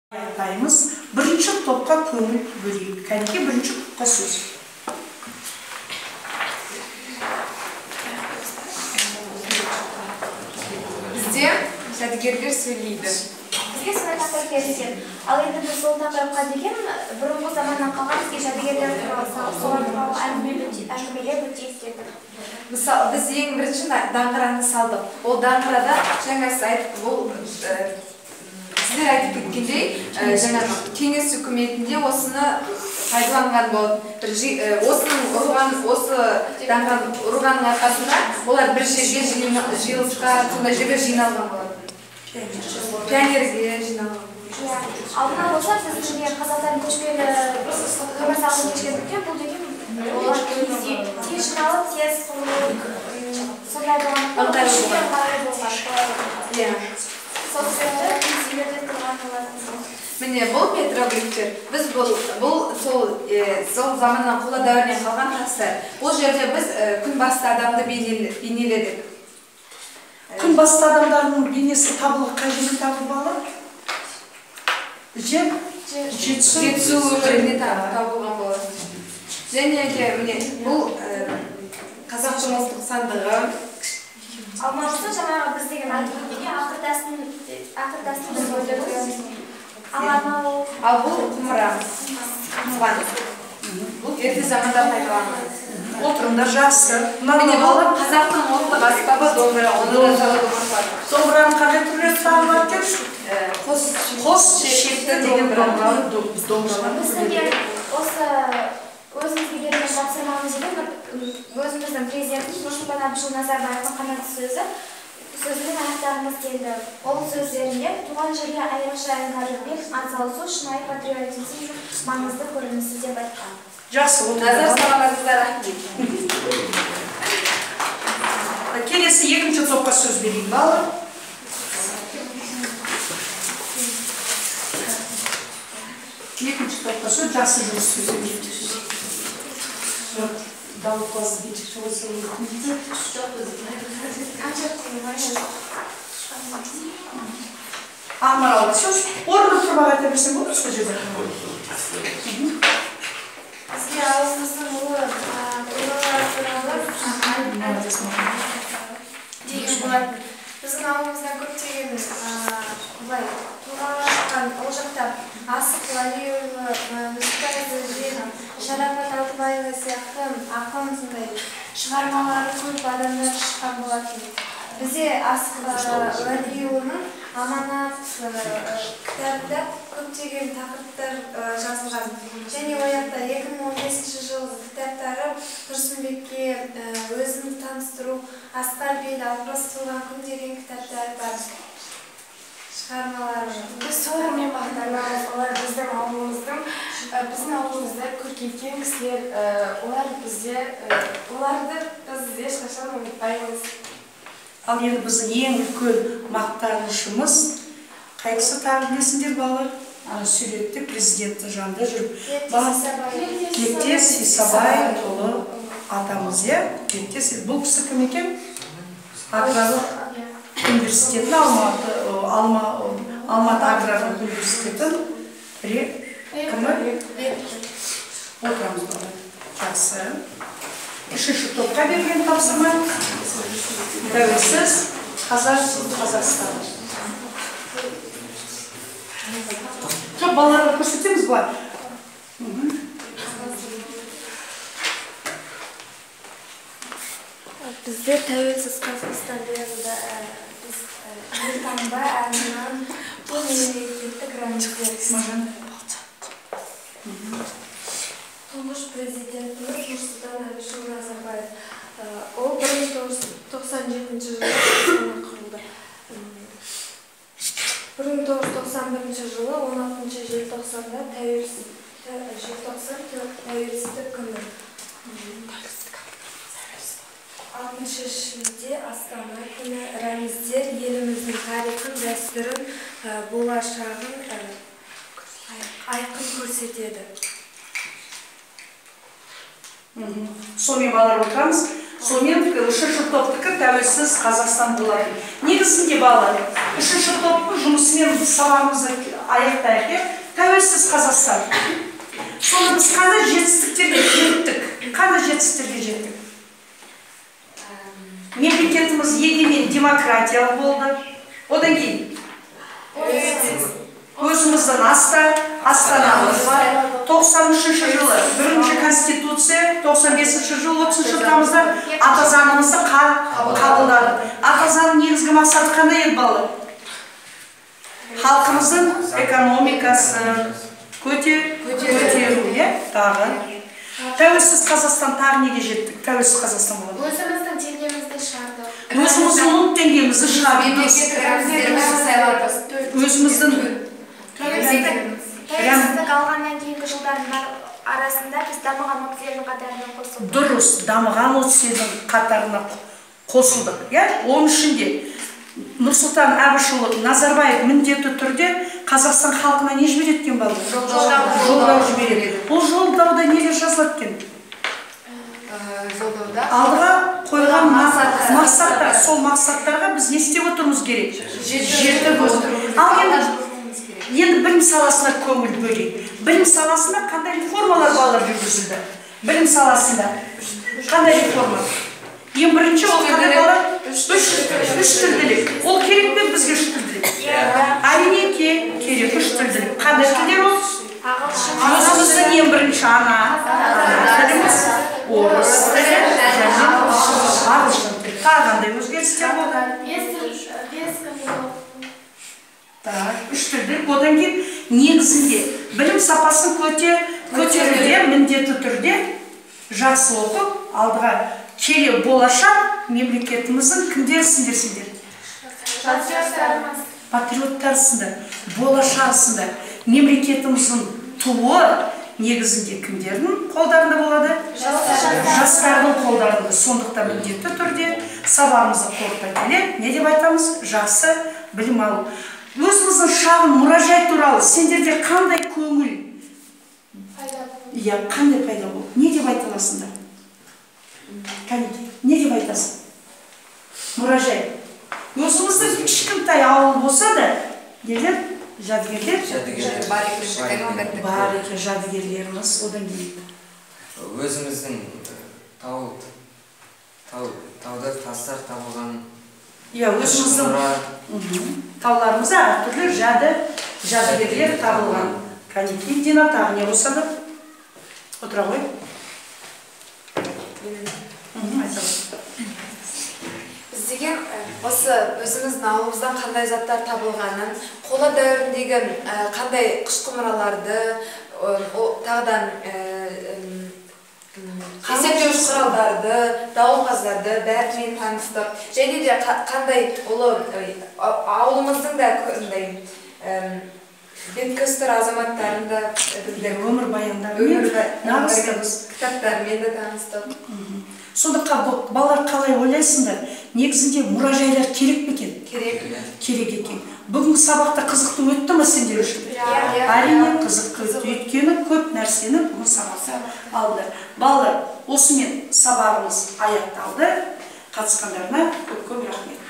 Аяқтаймыз. Бірінші топқа көңіл бөлейік. Кәнеке бірінші топқа сөз. Бізде жәдігерлер сөйлейді. Бізге сондай тақырып берілген. Ал енді біз сол тақырыпқа деген бұрынғы заманнан қалған бізге жәдігерлер туралы солар туралы әңгімелер өте естедік. Мысалы, біз ең бірінші даңғыраны салдық. Ол даңғырада жаңа сіздер айтып кеткендей, жаңағы кеңес үкіметінде осыны пайдаланған болды. Осы даңғыраны ұрғанның арқасында олар бір жерге жиылысқан, сондай жерге жиналған болады. Пионерге жиналған. Алдына болса, біздің қазақтардың көшпелі өмір салтын кешкендіктен бұл деген олар тез жиналып, тез құрылып, сондай болған. Сол себепті кеңселерде тұрған болатын. Міне, бұл петроглифтер. Біз бұл сол заманнан қола дәуірінен қалған тастар. Бұл жерде біз күн басты адамды бейнеледік. Күн басты адамдардың бейнесі табылғы қай жерде табылғалы? Жетісу өңірінде табылған болады. Және де міне, бұл қазақтың ұлттық сандығы. Алмашты жаңағы біз деген ақыртасын біз өтірдік. Ал бұл құмыра. Бұл ерте заманда пайдаланған. Отырыңдар жақсы. Міне бұл қазақтың ұлттық аспабы домбыра. Оны да салуға болады. Домбыраның қандай түрлері табылады деп? Қос шекті деген домбыра. Біздің осы өзімізге берген тапсырмамыз деген өзіміздің президентіміз Нұрсұлтан Әбішұлы Назарбаевтың қанатты сөзімен аяқтағымыз келді. Ол сөздерінде туған жерге айрықша іңкәрлікпен атсалысу шынайы патриотизмнің маңызды көрінісі деп айтқан. Жақсы, назар салғаныңызға рахмет. Келесі екінші топқа сөз берейік, балалар. Екінші топқа сөз жақсы жұмыс сөз берейік. Дауыт классы кетшікші болса өйтінде. Ақмаралға сөз. Орынды тұрбақ айта берсен болды сол жерде? Бізге ауызымыздың ұлылар туралы деген болатын. Біздің ауылымызда көптеген тұлғалар шыққан, ол жақта Асық Валиұлы, Мүстәзі Жен, Шарапат Алтыбаева сияқты ақын сондай шығармалары көп адамдар шыққан болатын. Бізде Асық Валиұлының Аманат кітабында көптеген тақырыптар жазылған. Және ояқта 2015 жылғы кітаптары Тұрсынбекке өзін таныстыру, Асқар Бел Алпыс туған күн деген кітаптары бар. Шығармалары. Біз солармен мақтанамыз, олар біздің ауылымызда көркейткен кісілер, оларды біз ешқашан ұмытпаймыз. Ал енді біздің ең үлкен мақтанышымыз қайсысы тағы білесіңдер балалар? Сөйлетті президенті жанында жүріп. Тектес Исабай толы атамыз, Тектес. Бұл кісі кім екен? Аграрлық университетін, Алматы аграрлық университетін кімі? Отырамыз балалар. Жақсы. Үшінші топқа берген тапсырма. Тәуелсіз Қазақстан. Жоқ, балаларға көрсетеміз бұлар. Бізде тәуелсіз Қазақстан дегенде біз елтаңба әнінен бұл мемлекеттік рәміздер. Тұңғыш президентіміз Нұрсұлтан Әбішұлы Назарбаев. Ол 1997 жылы құрылды. 1991 жылы 16 желтоқсанда тәуелсіздік күні. 6 шілде Астана күні рәміздер еліміздің тарихын, дәстүрін, болашағын айқын көрсетеді. Сонымен балалар отырамыз. Сонымен үшінші топтікі тәуелсіз Қазақстан болады. Негізінде балалар, Үшінші топтың жұмысымен сабағымызды аяқтайық. Тәуелсіз Қазақстан. Сонда біз қандай жетістіктерге жеттік? Қандай жетістіктерге жеттік? Мемлекетіміз егемен демократиялы болды. Одан кейін өзіміздің астанамыз бар. 93 жылы бірінші конституция, 95 жылы 30 тамызда ата заңымызды қабылдады. Ата заңның негізгі мақсаты қандай еді балалар? Халқымыздың экономикасын көтеру, тағы. Тәуелсіз Қазақстан тағы неге жеттік? Тәуелсіз Қазақстан болады. Өзіміздің теңгемізді шығардық. Өзіміздің ұлт теңгемізді шығардық. Өзіміздің тәуелсіздік алғаннан кейінгі жылдардың арасында біз дамыған отыз елдің қатарына қосылдық. Дұрыс, дамыған 30 елдің қатарына қосылдық. Оның ішінде Нұрсұлтан Әбішұлы Назарбаев міндетті түрде Қазақстан халқына не жібереді екен балалар? Жолдау жібереді. Ол жолдауда нелер жазылады екен? Алдыға қойған мақсаттар, сол мақсаттарға біз не істеп отырмыз керек? Жетіп отырмыз. Ал енді білім саласына көңіл бөлейік. Білім саласында қандай реформалар балалар жүргізілді? Білім саласында қандай реформа? Ең бірінші ол қандай балалар? Үш тілділік. Ол керек пе бізге үш тілділік? Әрине керек үш тілділік. Қандай тілдер ол? Өзіміздің ең бірінші ана тіліміз, орыс тілі және ағылшын тілі. Қандай өзгерістер болды? Үш тілділік. Одан кейін негізінде білім сапасын көтеруде міндетті түрде жақсы оқып, алдыға келе болашақ мемлекетіміздің кімдерсіңдер? Патриоттарсыңдар, болашақсыңдар. Мемлекетіміздің туы негізінде кімдердің қолдарында болады? Жастардың қолдарында. Сондықтан міндетті түрде сабағымызды қорыта келе, не деп айтамыз? Жақсы білім алу. Өзіміздің шағын мұражай туралы сендерде қандай көңіл? Қандай пайда болды? Не деп айтыласыңдар? Не деп айтасың? Мұражай. Өзіміздің кішкентай ауыл болса да, жадыгерлер бар екен, жадыгерлеріміз. Одан кейін өзіміздің тауда тастар табылған, өзіміздің тауларымызда әртүрлі жадыгерлер табылған. Кәнекей Дина тағы не болса да отыра ғой. Біз деген осы өзіміздің ауылымыздан қандай заттар табылғанын, қола дәуіріндегі қандай қыш құмыраларды, тағыдан есептеуіш құралдарды, дауылпаздарды бәрімен таныстық. Және де қандай ауылымыздың да беткөстер азаматтарын да өмір баяндарымен кітаптармен де таныстық. Сондықтан балалар қалай ойлайсыңдар? Негізінде мұражайлар керек пе екен? Керек екен. Бүгінгі сабақта қызықты өтті ме сендер үшін? Әрине қызықты өтті. Өйткені көп нәрсені бүгін сабақта алды. Балалар, осымен сабағымыз аяқталды. Қатысқандарына көп рахмет.